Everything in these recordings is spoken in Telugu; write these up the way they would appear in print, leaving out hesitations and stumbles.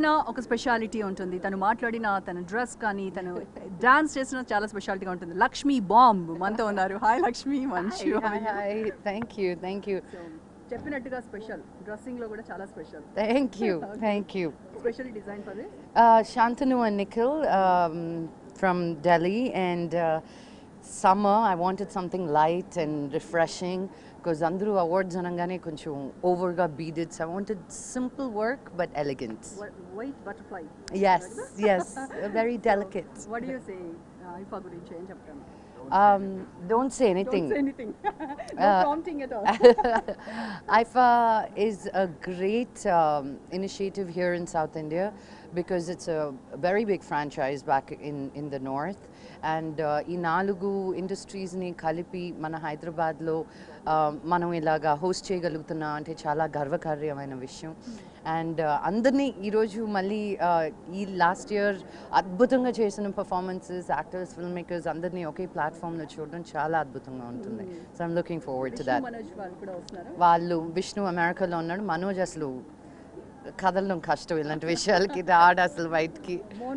చేసిన ఒక స్పెషాలిటీ ఉంటుంది, తను మాట్లాడిన తన డ్రెస్ కానీ తను డాన్స్ చేసిన చాలా స్పెషాలిటీగా ఉంటుంది. లక్ష్మి బాంబ్ మనతో ఉన్నారు. హాయ్ లక్ష్మి, మంచి థ్యాంక్ యూ. చెప్పినట్టుగా స్పెషల్ డ్రెస్సింగ్ లో కూడా చాలా special. Thank you. Special design for this Shantanu and Nikhil from Delhi, and summer I wanted something light and refreshing because andru awards anangane koncham over ga beaded, so I wanted simple work but elegant. white butterfly. Yes, very delicate. What do you say IFA gurinchi em cheptanu? Don't say anything. Don't say anything. No prompting at all. IFA is a great initiative here in South India because it's a very big franchise back in the north, and ee nalugu industries ni kalipi mana Hyderabad lo మనం ఇలాగా హోస్ట్ చేయగలుగుతున్నా అంటే చాలా గర్వకార్యమైన విషయం. అండ్ అందరినీ ఈరోజు మళ్ళీ ఈ లాస్ట్ ఇయర్ అద్భుతంగా చేసిన పర్ఫార్మెన్సెస్, యాక్టర్స్, ఫిల్మ్ మేకర్స్ అందరినీ ఒకే ప్లాట్ఫామ్లో చూడడం చాలా అద్భుతంగా ఉంటుంది. So I'm looking forward to that. వాళ్ళు విష్ణు అమెరికాలో ఉన్నాడు, మనోజ్ అసలు కదలడం కష్టం ఇలాంటి విషయాలకి, రాడు అసలు బయటికి.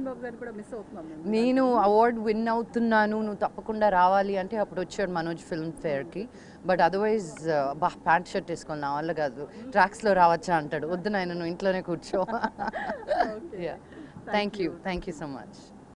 నేను అవార్డ్ విన్ అవుతున్నాను, నువ్వు తప్పకుండా రావాలి అంటే అప్పుడు వచ్చాడు మనోజ్ ఫిల్మ్ ఫేర్కి. బట్ అదర్వైజ్ ప్యాంట్ షర్ట్ వేసుకొని నా వల్ల కాదు, ట్రాక్స్లో రావచ్చా అంటాడు. వద్దు నాయన, నువ్వు ఇంట్లోనే కూర్చో. Thank you so much.